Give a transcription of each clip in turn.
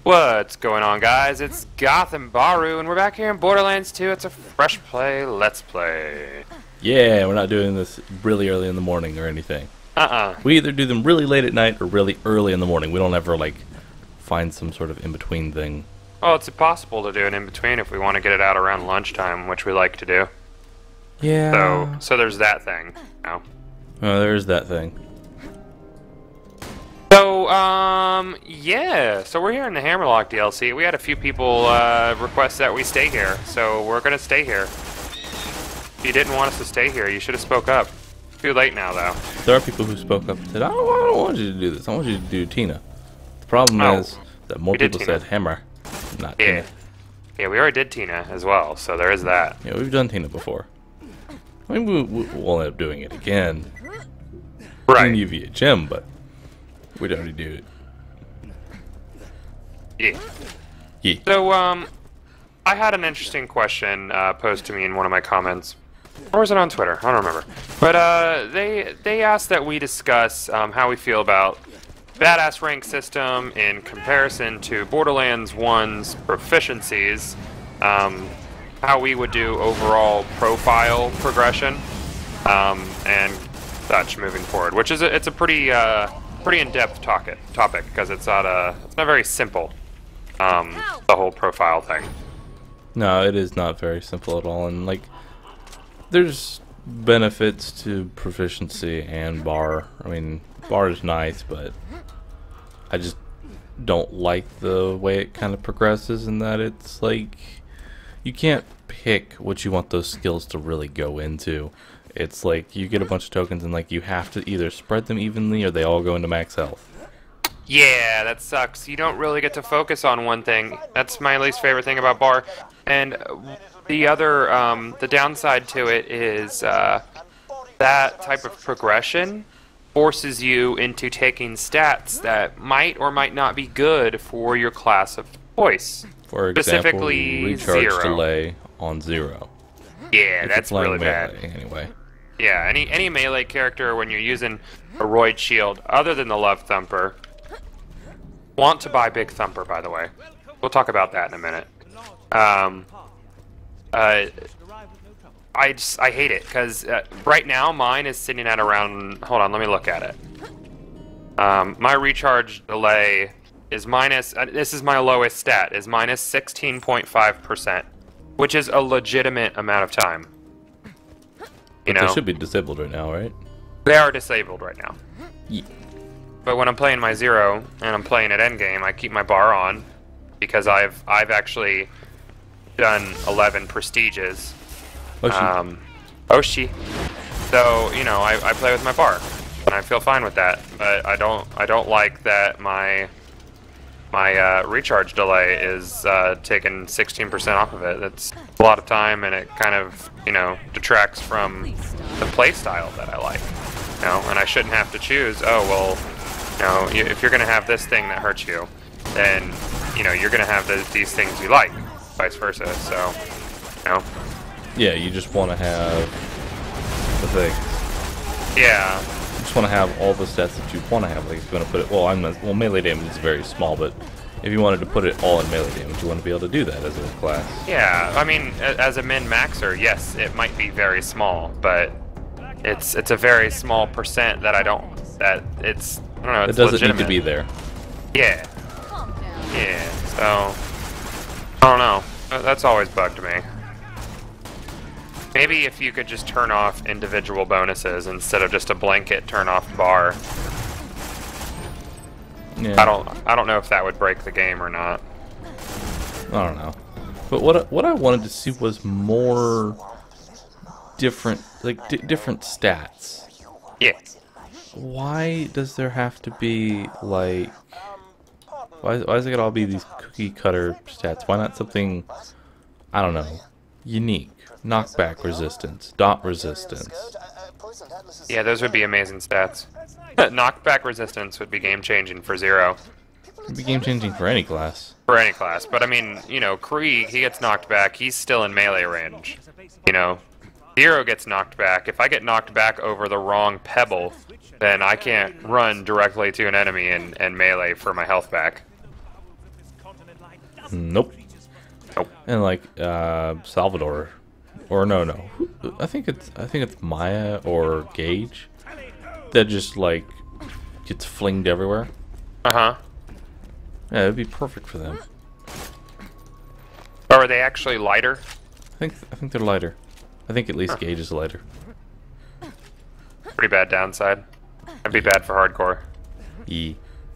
What's going on, guys? It's Gotham Baru, and we're back here in Borderlands 2. It's a fresh play, let's play. Yeah, we're not doing this really early in the morning or anything. Uh-uh. We either do them really late at night or really early in the morning. We don't ever, like, find some sort of in-between thing. Well, it's impossible to do an in-between if we want to get it out around lunchtime, which we like to do. Yeah. So there's that thing, you know. Oh, there's that thing. So, yeah. So we're here in the Hammerlock DLC. We had a few people request that we stay here, so we're gonna stay here. If you didn't want us to stay here, you should have spoke up. Too late now, though. There are people who spoke up and said, I don't want you to do this. I want you to do Tina. The problem is that more people said Hammer, not Tina. Yeah, we already did Tina as well, so there is that. Yeah, we've done Tina before. I mean, we'll end up doing it again. Right. In UVHM, but we'd already do it. Yeah. Yeah. So, I had an interesting question posed to me in one of my comments. Or was it on Twitter? I don't remember. But they asked that we discuss how we feel about Badass rank system in comparison to Borderlands 1's proficiencies, how we would do overall profile progression, and such moving forward. Which is it's a pretty in-depth topic because it's not very simple. The whole profile thing. No, it is not very simple at all, and like, there's benefits to proficiency and bar. I mean, bar is nice, but I just don't like the way it kind of progresses in that it's like, you can't pick what you want those skills to really go into. It's like, you get a bunch of tokens and like, you have to either spread them evenly or they all go into max health. Yeah, that sucks. You don't really get to focus on one thing. That's my least favorite thing about bar. And the other, the downside to it is that type of progression forces you into taking stats that might or might not be good for your class of choice. For example, specifically, recharge 0. delay on 0. Yeah, If that's you're playing really bad. melee, anyway. Yeah, any melee character when you're using a Roid Shield, other than the Love Thumper, want to buy Big Thumper, by the way. We'll talk about that in a minute. I hate it because right now mine is sitting at around. Hold on, let me look at it. My recharge delay is minus. This is my lowest stat. Is minus 16.5%, which is a legitimate amount of time. You know, They should be disabled right now, right? they are disabled right now. Yeah. But when I'm playing my 0 and I'm playing at endgame, I keep my bar on because I've actually done 11 prestiges. Oshi. So, you know, I play with my bar and I feel fine with that. But I don't like that my recharge delay is taking 16% off of it. That's a lot of time, and it kind of, you know, detracts from the play style that I like. You know, and I shouldn't have to choose, oh, well, you know, if you're going to have this thing that hurts you, then, you know, you're going to have these things you like, vice versa. So, you know. Yeah, you just want to have the thing. Yeah. You just want to have all the stats that you want to have. Like, if you want to put it, well, melee damage is very small, but if you wanted to put it all in melee damage, you want to be able to do that as a class. Yeah, I mean, as a min-maxer, yes, it might be very small, but it's a very small percent that I don't know, it's It doesn't legitimate. need to be there. Yeah. Yeah, so, I don't know. That's always bugged me. Maybe if you could just turn off individual bonuses instead of just a blanket turn off bar. Yeah. I don't know if that would break the game or not. I don't know. But what I wanted to see was more different, like different stats. Yeah. Why does there have to be like? Why does it gotta all be these cookie cutter stats? Why not something, I don't know, unique? Knockback resistance, dot resistance. Yeah, those would be amazing stats. Knockback resistance would be game-changing for 0. It'd be game changing for any class. For any class, but I mean, you know, Krieg, he gets knocked back, he's still in melee range. You know, 0 gets knocked back. If I get knocked back over the wrong pebble, then I can't run directly to an enemy and melee for my health back. Nope. Nope. And like Salvador, or no, I think it's Maya or Gage that just like gets flinged everywhere. Uh-huh. Yeah, it'd be perfect for them. Or are they actually lighter? I think they're lighter. I think at least Gage is lighter. Pretty bad downside. That'd be bad for hardcore. E.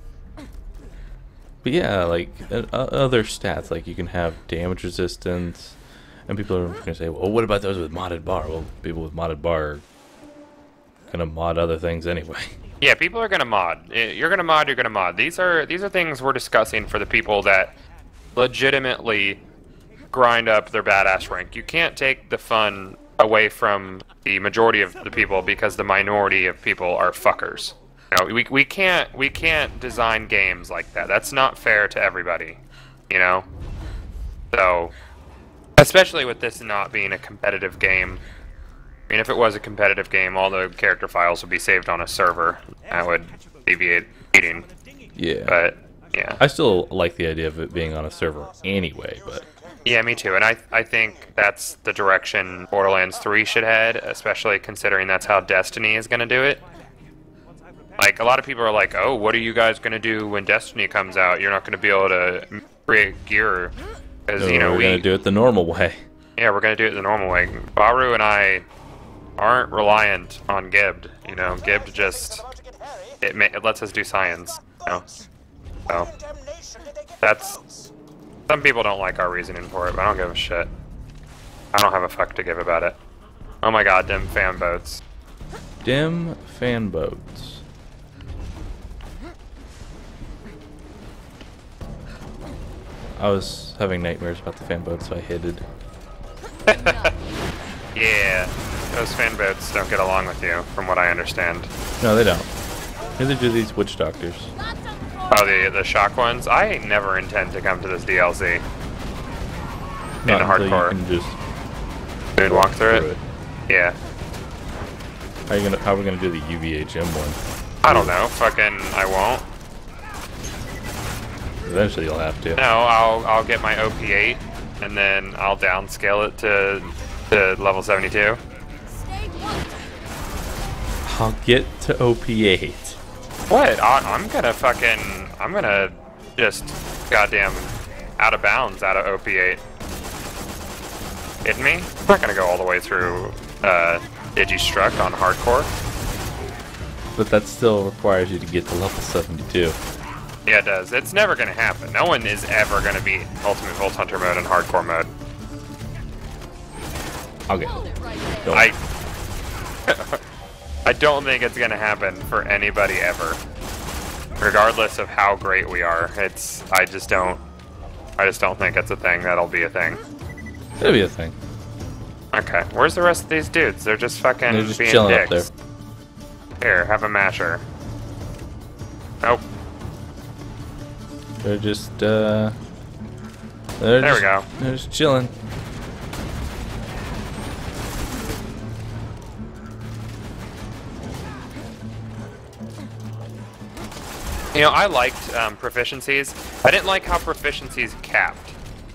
But yeah, like other stats, like you can have damage resistance, and people are gonna say, "Well, what about those with modded bar?" Well, people with modded bar are gonna mod other things anyway. Yeah, people are gonna mod. You're gonna mod. You're gonna mod. These are things we're discussing for the people that legitimately grind up their badass rank. You can't take the fun away from the majority of the people because the minority of people are fuckers. You know, we can't design games like that. That's not fair to everybody. You know. So, especially with this not being a competitive game. I mean, if it was a competitive game, all the character files would be saved on a server. That would alleviate cheating. Yeah. But, yeah. I still like the idea of it being on a server anyway, but... Yeah, me too. And I think that's the direction Borderlands 3 should head, especially considering that's how Destiny is going to do it. Like, a lot of people are like, oh, what are you guys going to do when Destiny comes out? You're not going to be able to create gear. Because, No, you know, we're going to do it the normal way. Yeah, we're going to do it the normal way. Baru and I aren't reliant on Gibbed. You know, Gibbed just... It lets us do science. You know? So, that's... Some people don't like our reasoning for it, but I don't give a shit. I don't have a fuck to give about it. Oh my god, dim fan boats. Dim fan boats. I was having nightmares about the fan boats, so I hid it. Yeah, those fan boats don't get along with you, from what I understand. No, they don't. Neither do these witch doctors. Oh, the shock ones? I never intend to come to this DLC. Not in until hardcore. you can just Dude, walk through it? Yeah. How are we gonna do the UVHM one? I don't know. Fucking, I won't. Eventually you'll have to. No, I'll get my OP8, and then I'll downscale it to level 72. I'll get to OP8. What? I'm gonna just goddamn out of bounds out of OP8. Kidding me? I'm not gonna go all the way through Digistruct on hardcore. But that still requires you to get to level 72. Yeah, it does. It's never gonna happen. No one is ever gonna beat Ultimate Vault Hunter mode and hardcore mode. I'll get it. Don't I don't think it's gonna happen for anybody ever. Regardless of how great we are. I just don't think it's a thing that'll be a thing. It'll be a thing. Okay, where's the rest of these dudes? They're just fucking They're just being chilling dicks. up there. Here, have a masher. Nope. They're just There we go. They're just chilling. You know, I liked proficiencies. I didn't like how proficiencies capped.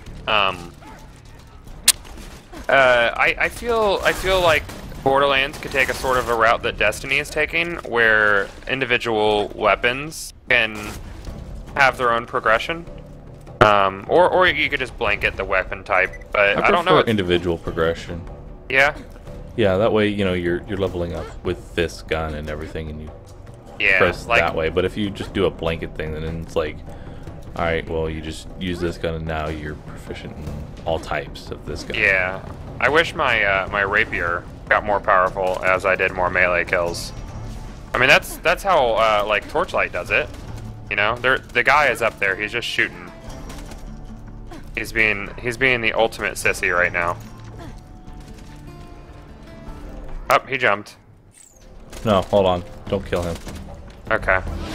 I feel like Borderlands could take a sort of a route that Destiny is taking, where individual weapons can have their own progression. Or you could just blanket the weapon type. But I don't know. prefer individual progression. Yeah. Yeah, that way you know you're leveling up with this gun and everything, and you Yeah. press Like, that way. But if you just do a blanket thing, then it's like, all right, well you just use this gun, and now you're proficient in all types of this gun. yeah. I wish my my rapier got more powerful as I did more melee kills. I mean, that's how like Torchlight does it. You know, the guy is up there. He's just shooting. He's being the ultimate sissy right now. Up, he jumped. No, hold on, don't kill him. Okay.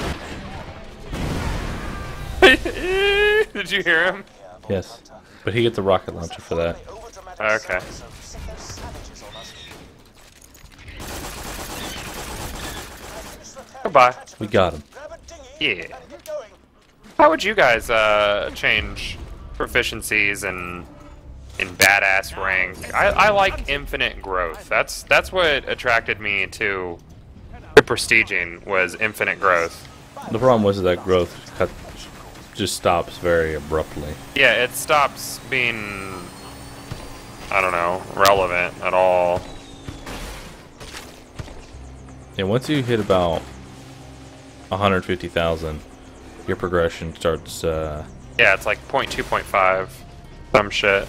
Did you hear him? Yes, but he gets a rocket launcher for that. Okay. Goodbye. We got him. Yeah. How would you guys change proficiencies in badass rank. I like infinite growth. That's what attracted me to prestiging, was infinite growth. The problem was that growth just stops very abruptly. Yeah, it stops being, I don't know, relevant at all. Yeah, once you hit about 150,000, your progression starts. Yeah, it's like 0.2, 0.5, some shit.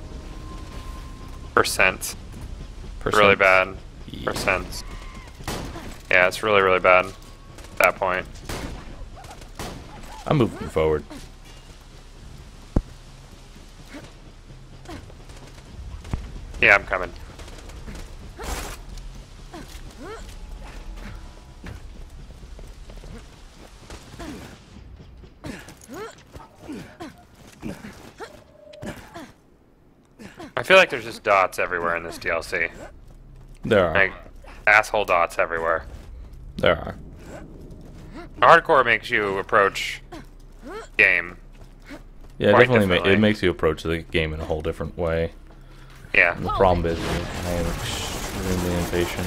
Percent. Really bad. Yeah. Percent. Yeah, it's really, really bad at that point. I'm moving forward. Yeah, I'm coming. I feel like there's just dots everywhere in this DLC. There are. Like, asshole dots everywhere. There are. Hardcore makes you approach game. Yeah, Quite definitely. differently. It makes you approach the game in a whole different way. Yeah. And the problem is, I am extremely impatient.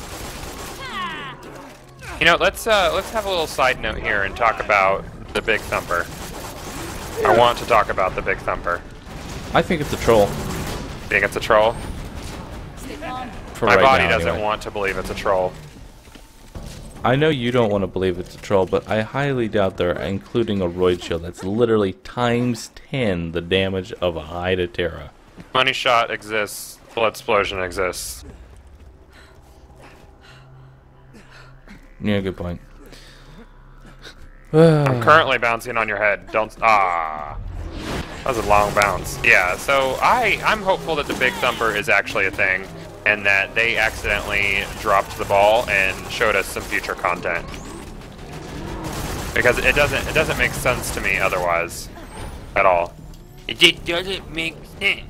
You know, let's have a little side note here and talk about the Big Thumper. I want to talk about the Big Thumper. I think it's a troll. Think it's a troll? For My right body now, doesn't anyway. want to believe it's a troll. I know you don't want to believe it's a troll, but I highly doubt they're including a Roid Shield that's literally times 10 the damage of a Hide of Terra. Money Shot exists. Blood Explosion exists. Yeah, good point. I'm currently bouncing on your head. Don't. Ah. That was a long bounce. Yeah, so I'm hopeful that the Big Thumper is actually a thing, and that they accidentally dropped the ball and showed us some future content. Because it doesn't make sense to me otherwise. At all. It just doesn't make sense.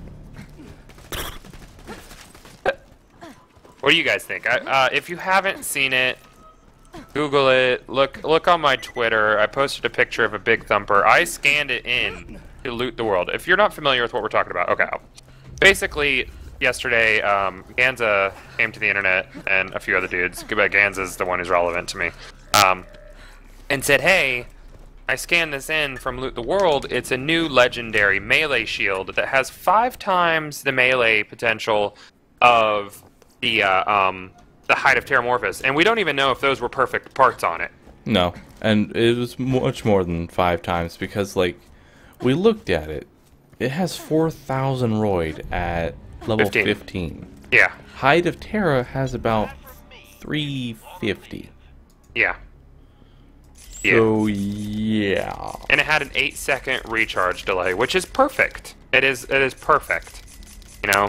What do you guys think? If you haven't seen it, Google it. Look on my Twitter. I posted a picture of a Big Thumper. I scanned it in to Loot the World. If you're not familiar with what we're talking about, okay. Basically, yesterday, Ganza came to the internet, and a few other dudes, but Ganza's the one who's relevant to me, and said, hey, I scanned this in from Loot the World. It's a new legendary melee shield that has 5 times the melee potential of the Hide of Terramorphous, and we don't even know if those were perfect parts on it. No, and it was much more than 5 times because, like, we looked at it. It has 4,000 Roid at level 15. Yeah. Hide of Terra has about 350. Yeah. So, yeah. And it had an 8-second recharge delay, which is perfect. It is perfect. You know,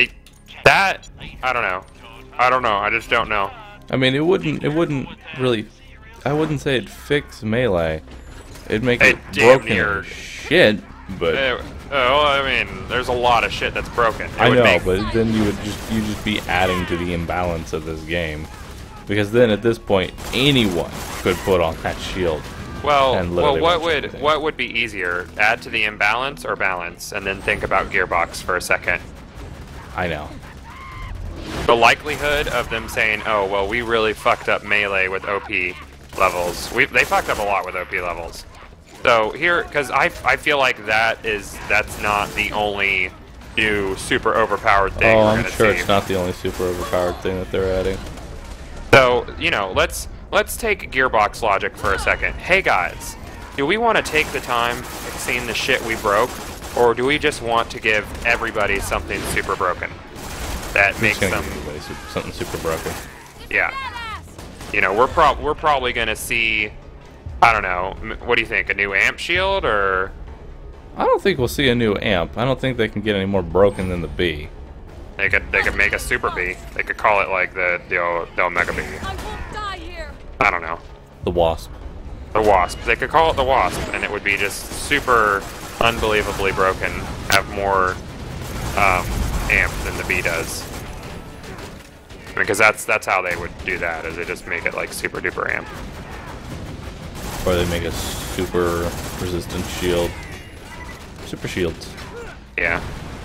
I don't know. I just don't know. I mean, it wouldn't really, I wouldn't say it'd fix melee. It'd make it damn broken near. as shit, but Well, I mean, there's a lot of shit that's broken. I know, but then you'd just be adding to the imbalance of this game. Because then at this point, anyone could put on that shield. Well, and literally what would be easier? Add to the imbalance or balance, and then think about Gearbox for a second. I know. The likelihood of them saying, "Oh, well, we really fucked up melee with OP levels." They fucked up a lot with OP levels. So here, because I feel like that's not the only new super overpowered thing. Oh, we're I'm gonna sure see. it's not the only super overpowered thing that they're adding. So, you know, let's take Gearbox logic for a second. Hey guys, do we want to take the time fixing the shit we broke, or do we just want to give everybody something super broken that makes them? Give everybody something super broken. Yeah. You know, we're probably gonna see. I don't know. What do you think? A new amp shield or? I don't think we'll see a new amp. I don't think they can get any more broken than the B. They could make a super B. They could call it like the Omega B. I won't die here. I don't know. The Wasp. The Wasp. They could call it the Wasp, and it would be just super unbelievably broken. Have more amp than the B does. Because that's how they would do that. Is they just make it like super duper amp. Or they make a super resistant shield. Super shields. Yeah.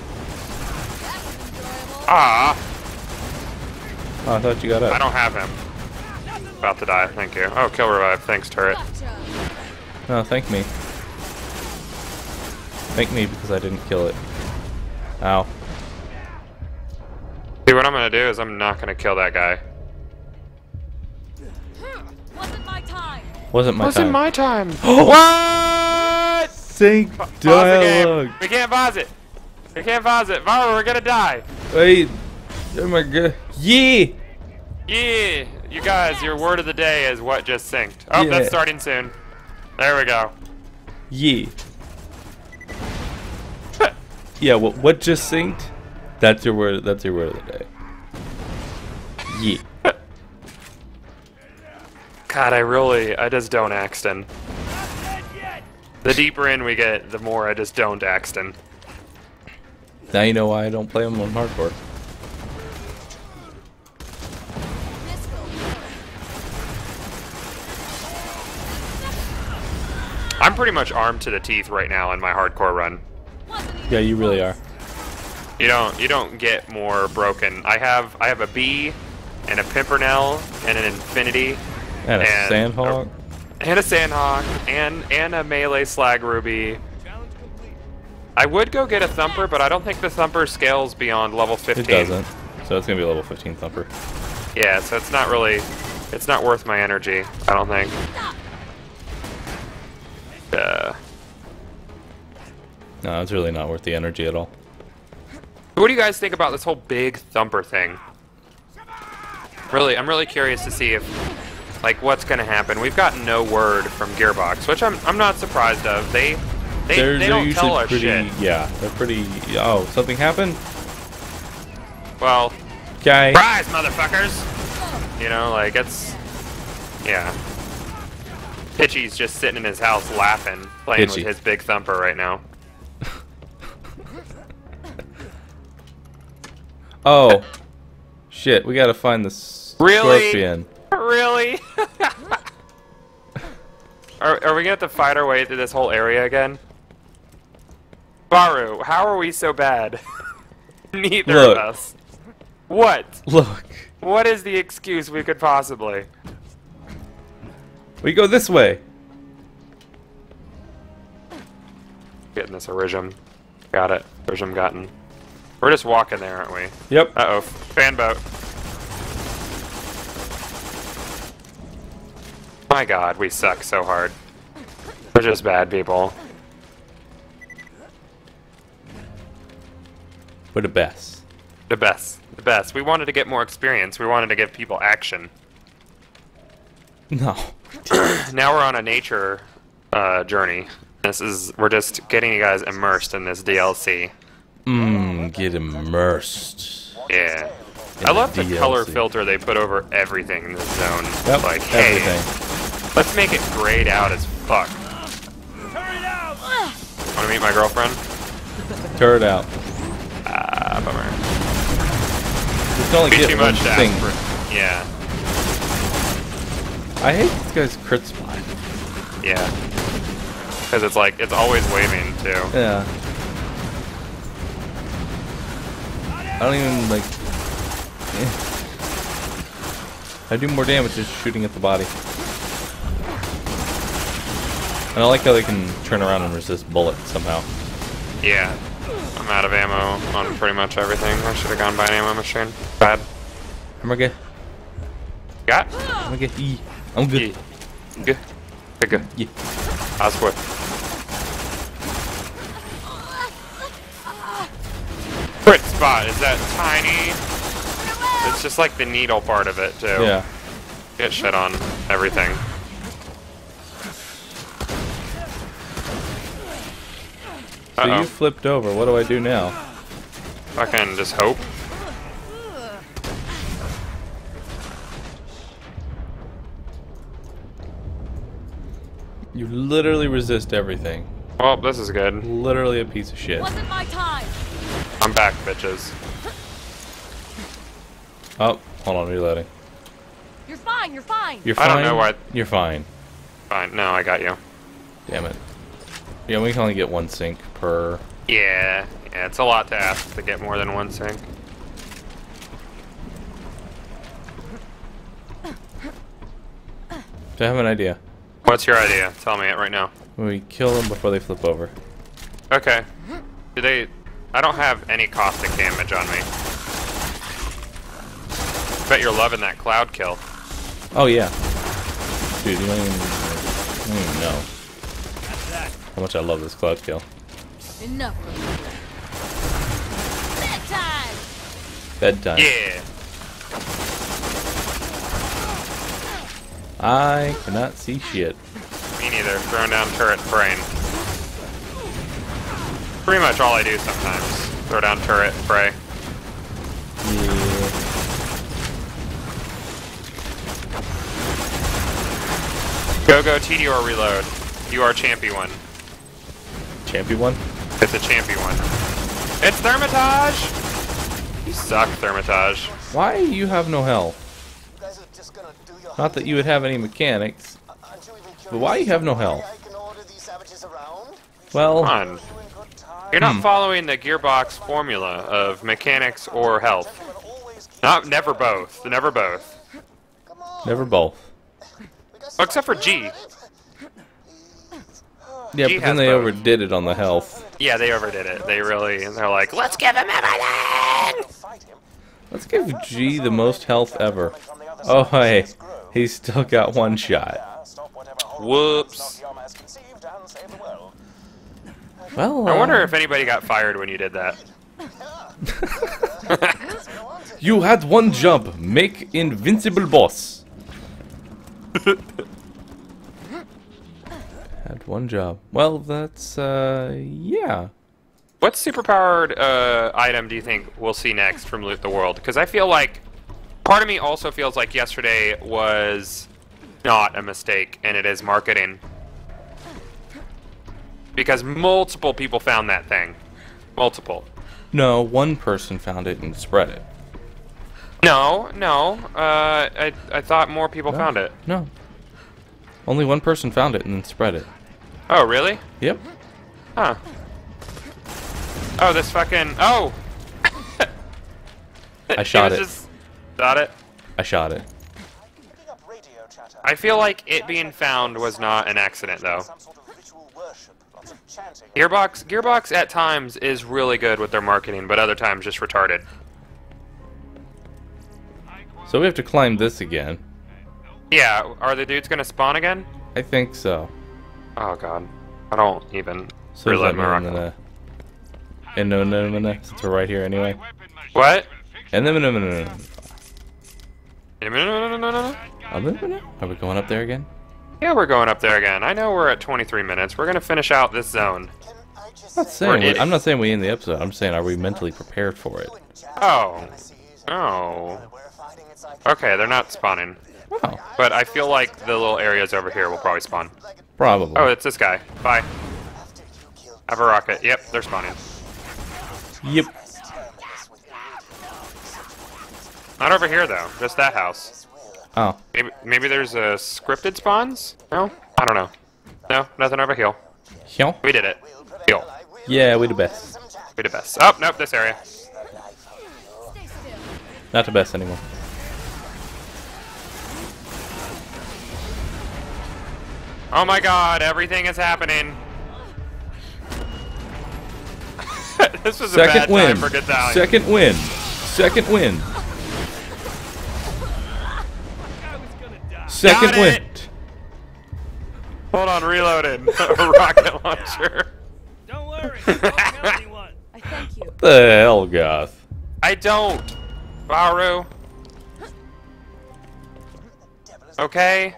Ah, Oh, I thought you got I up. don't have him. About to die. Thank you. Oh, kill revive. Thanks, turret. No, thank me. Thank me because I didn't kill it. Ow. See, what I'm gonna do is I'm not gonna kill that guy. Wasn't my time. Wasn't my time. my time. What? Sync Pause the game. dialogue. We can't pause it. We can't pause it. Vara, we're gonna die. Wait. Oh my god. Yeah. Yeah. You guys, your word of the day is what just synced. Oh, Yeah. that's starting soon. There we go. Yeah. Yeah. What just synced? That's your word. That's your word of the day. Yeah. God, I just don't Axton. The deeper in we get, the more I just don't Axton. Now you know why I don't play them on hardcore. I'm pretty much armed to the teeth right now in my hardcore run. Yeah, you really are. You don't get more broken. I have a B and a Pimpernel and an Infinity And a And- Sandhawk. and a Sandhawk and a melee Slag Ruby. I would go get a Thumper, but I don't think the Thumper scales beyond level 15. It doesn't. So it's gonna be a level 15 thumper. Yeah, so it's not worth my energy, I don't think. No, it's really not worth the energy at all. What do you guys think about this whole big Thumper thing? Really, I'm really curious to see if, like, what's gonna happen. We've got no word from Gearbox, which I'm not surprised of. They don't tell us pretty. shit. Yeah, they're pretty. Oh, something happened. Well, Okay. surprise, motherfuckers! You know, like, it's... Yeah. Pitchy's just sitting in his house laughing, playing Pitchy. with his big Thumper right now. Oh, shit! We gotta find the Really? scorpion. Really? Are we gonna have to fight our way through this whole area again? Baru, how are we so bad? Neither Look. of us. What? Look, What is the excuse we could possibly? we go this way. Getting this Origin. Got it. Origin gotten. We're just walking there, aren't we? Yep. Uh-oh. Fan boat. My god, we suck so hard. We're just bad people. We're the best. The best. The best. We wanted to get more experience. We wanted to give people action. No. Now we're on a nature journey. We're just getting you guys immersed in this DLC. Get immersed. Yeah. In I love the DLC. color filter they put over everything in this zone. Yep. Like, hey, Everything. let's make it grayed out as fuck. Want to meet my girlfriend? Turret out. Ah, bummer. Just don't Be get too one much to thing. ask for. Yeah. I hate this guy's crit spot. Yeah. Because it's like, it's always waving, too. Yeah. I don't even like. I do more damage just shooting at the body. And I like how they can turn around and resist bullets somehow. Yeah. I'm out of ammo on pretty much everything. I should have gone by an ammo machine. Bad. I'm gonna Got? get E. I'm good. Yeah. Good. Good. Yeah. Oswood. Crit spot, is that tiny? It's just like the needle part of it, too. Yeah. Get shit on everything. So Uh-oh. you flipped over. What do I do now? Fucking just hope. You literally resist everything. Well, this is good. Literally a piece of shit. Wasn't my time. I'm back, bitches. Oh, hold on, reloading. You're fine. You're fine. You're I fine. don't know what- You're fine. Fine. No, I got you. Damn it. Yeah, we can only get one sync per. Yeah, it's a lot to ask to get more than one sync. I have an idea. What's your idea? Tell me it right now. We kill them before they flip over. Okay. Do they... I don't have any caustic damage on me. Bet you're loving that cloud kill. Oh yeah. Dude, you don't even know how much I love this cloud kill. Enough of Bedtime. Yeah. I cannot see shit. Me neither. Throwing down turret brain. Pretty much all I do sometimes. Throw down turret, pray. Yeah. Go, TD or reload. You are Champy one. Champy one? It's a Champy one. It's Thermitage! You suck, Thermitage. Why you have no health? Not that you would have any mechanics, but why you have no health? Well, Come on. You're not following the Gearbox formula of mechanics or health. Never both. Never both. never both. Well, except for G. Yeah, G but then has they both. overdid it on the health. Yeah, they overdid it. They're like, let's give him everything! Let's give G the most health ever. Oh hey, he's still got one shot. Whoops. Well, I wonder if anybody got fired when you did that. you had one jump. Make invincible boss. Had one job. Well, that's yeah. What superpowered item do you think we'll see next from Loot the World? Because I feel like, part of me also feels like yesterday was not a mistake, and it is marketing. Because multiple people found that thing. Multiple. No, one person found it and spread it. No. I thought more people No. found it. No. Only one person found it and then spread it. Oh, really? Yep. Huh. Oh, this fucking... Oh! I shot it. Shot it? I shot it. I feel like it being found was not an accident, though. Gearbox at times is really good with their marketing, but other times just retarded. So we have to climb this again. Yeah, are the dudes gonna spawn again? I think so. Oh god. I don't even So reload does my that rocket. mean and no, since we're right here anyway. What? And then no. No. Are we going up there again? Yeah, we're going up there again. I know we're at 23 minutes. We're gonna finish out this zone. I'm not saying we end the episode. I'm saying, are we mentally prepared for it? Oh. Oh. Okay, they're not spawning. Oh, But I feel like the little areas over here will probably spawn. probably. Oh, it's this guy. Bye. Have a rocket. Yep, they're spawning. Yep. Not over here, though. Just that house. Oh, Maybe there's a scripted spawns? No? I don't know. No, nothing over here. yeah. We did it. Heal. Yeah, we the best. We the best. Oh, nope, this area. Stay still. Not the best anymore. Oh my god, everything is happening. This was a bad Second win. time for Godzallion. Second win. Second win. Second Got win. it. Hold on, reloaded. Rocket launcher. Don't worry, I won't tell anyone. I thank you. The hell, Goth. I don't. Baru. Okay.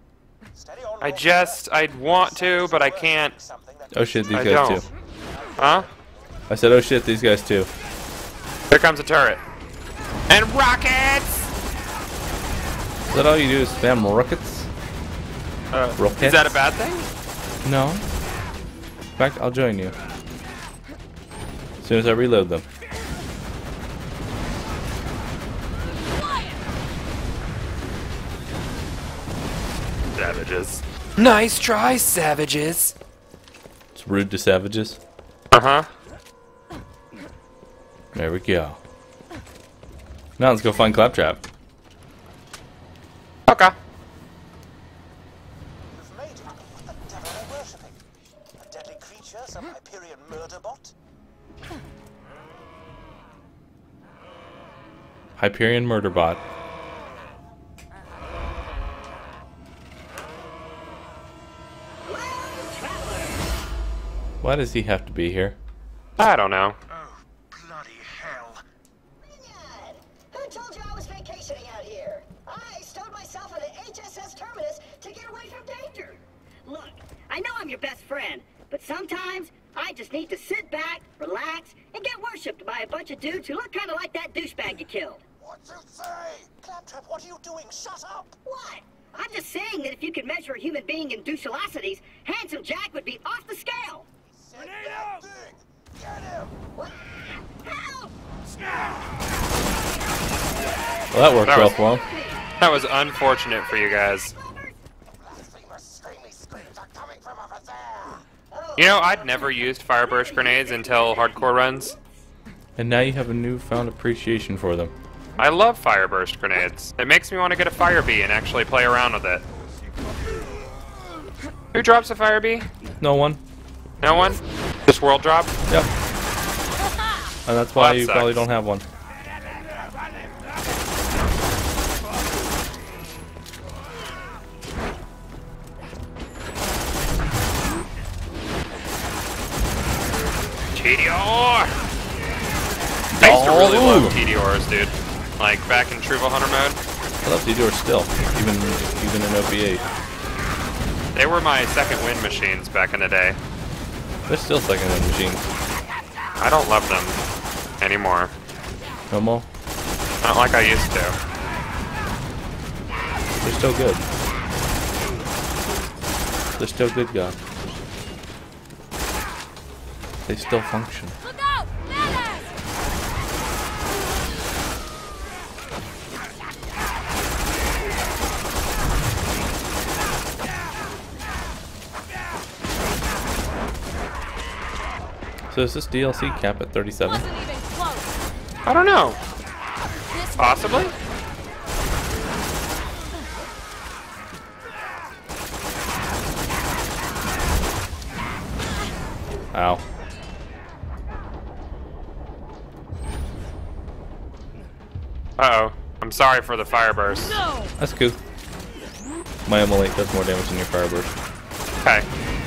I'd want to, but I can't. Oh shit, these I guys don't. too. Huh? I said, oh shit, these guys too. Here comes a turret. And rockets! Is that all you do is spam rockets? Rockets? Is that a bad thing? No. In fact, I'll join you. As soon as I reload them. Savages. Nice try, savages. That's rude to savages. Uh-huh. There we go. Now let's go find Claptrap. Okay. You've made it. What the devil are they worshipping? A deadly creature, some Hyperion murder bot? Hyperion Murderbot. Why does he have to be here? I don't know. Oh, bloody hell. Minion! Who told you I was vacationing out here? I stowed myself in the HSS Terminus to get away from danger. Look, I know I'm your best friend, but sometimes I just need to sit back, relax, and get worshipped by a bunch of dudes who look kind of like that douchebag you killed. What'd you say? Claptrap, what are you doing? Shut up! What? I'm just saying that if you could measure a human being in douchelosities, Handsome Jack would be off the scale. Said that thing. Get him! Help! Well, that worked That well was- for him. That was unfortunate for you guys. Blasphemer screamy screams are coming from over there! You know, I'd never used fire burst grenades until hardcore runs. And now you have a newfound appreciation for them. I love fire burst grenades. It makes me want to get a fire bee and actually play around with it. Who drops a fire bee? No one. No one? This world drop? Yep. And that's why that you probably sucks. don't have one. TDR! I used to really Oh. love TDRs, dude. Like back in Truval Hunter mode. I love T-Door still, even in OP8. They were my second win machines back in the day. They're still second-hand machines. I don't love them anymore. No more. Not like I used to. They're still good. They're still good, God. They still function. Look out! Badass! So is this DLC cap at 37? Wasn't even close. I don't know. This Possibly? Ow. Uh-oh. I'm sorry for the fire burst. No! That's cool. My Emily does more damage than your Fireburst. Okay.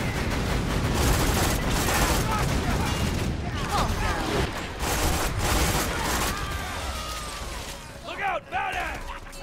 Look out, badass!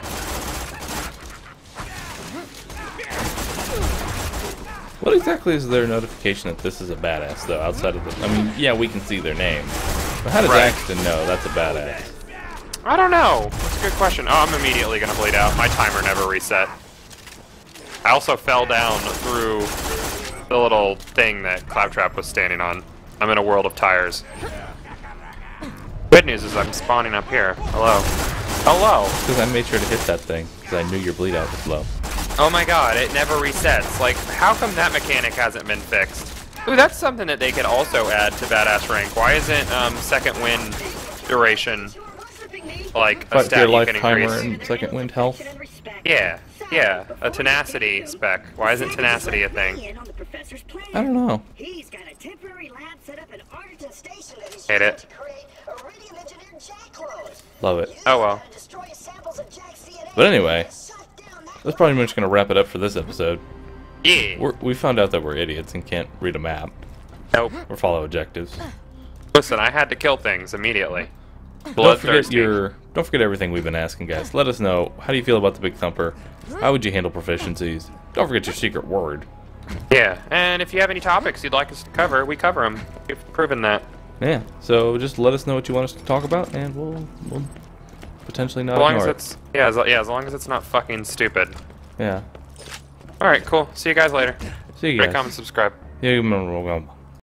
What exactly is their notification that this is a badass, though, outside of the... I mean, yeah, we can see their name. But how does Right. Axton know that's a badass? I don't know. That's a good question. Oh, I'm immediately gonna bleed out. My timer never reset. I also fell down through the little thing that Claptrap was standing on. I'm in a world of tires. Good news is I'm spawning up here. Hello. Hello. Because I made sure to hit that thing, because I knew your bleed out was low. Oh my god, it never resets. Like, how come that mechanic hasn't been fixed? Ooh, that's something that they could also add to Badass Rank. Why isn't second wind duration like a But stat your you life can timer increase? and second wind health? Yeah, yeah, a tenacity spec. Why isn't tenacity a thing? I don't know. He's got a temporary lab set up in Arlington Station that he's Hate using it. to create iridium engineered Jack clones. Love it. Oh well. Gotta destroy samples of Jack's DNA But anyway, and shut down that that's probably just going to wrap it up for this episode. Yeah. We found out that we're idiots and can't read a map Nope. or follow objectives. Listen, I had to kill things immediately. Don't forget Bloodthirsty. don't forget everything we've been asking, guys. Let us know. How do you feel about the Big Thumper? How would you handle proficiencies? Don't forget your secret word. Yeah, and if you have any topics you'd like us to cover, we cover them. We've proven that. Yeah. So just let us know what you want us to talk about, and we'll potentially not As long as ignore it. it's as long as it's not fucking stupid. Yeah. All right, cool. See you guys later. See you Rate, guys. comment, subscribe. Yeah, you remember.